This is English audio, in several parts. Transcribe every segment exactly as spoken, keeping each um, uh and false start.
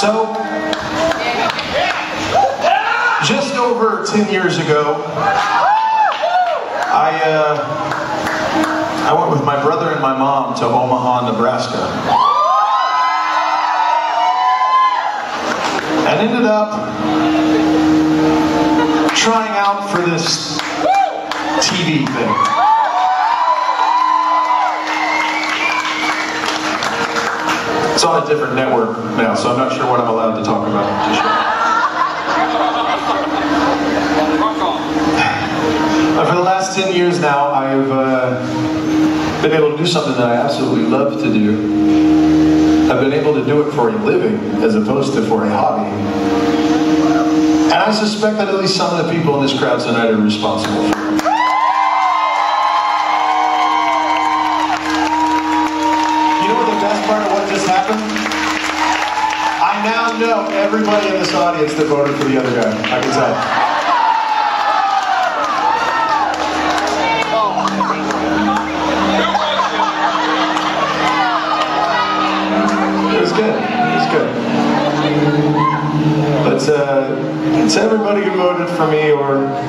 So, just over ten years ago, I, uh, I went with my brother and my mom to Omaha, Nebraska. And ended up trying out for this T V thing. It's on a different network now, so I'm not sure what I'm allowed to talk about just yet. But for the last ten years now, I've uh, been able to do something that I absolutely love to do. I've been able to do it for a living as opposed to for a hobby. And I suspect that at least some of the people in this crowd tonight are responsible for it. You know what the best part of what just happened? I now know everybody in this audience that voted for the other guy. I can tell. It was good. It was good. But uh, it's everybody who voted for me or for that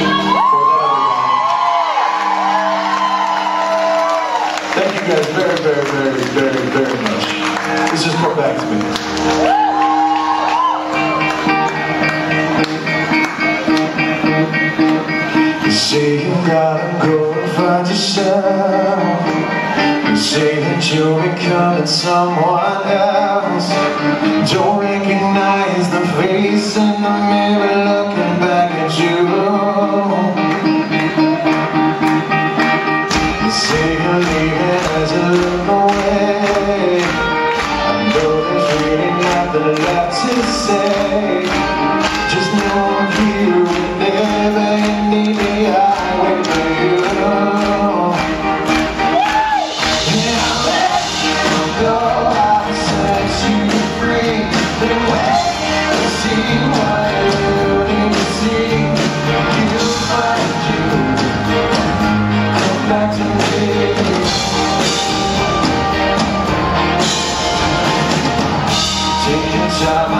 other guy. Thank you guys very, very, very, very, very much. This just brought back to me. You say you gotta go and find yourself. You say that you're becoming someone else. Don't recognize the face in the mirror looking back at you. You say you're leaving as you look away. I know there's really nothing left to say. Just know I'm here whenever you need me. I wait for you. Time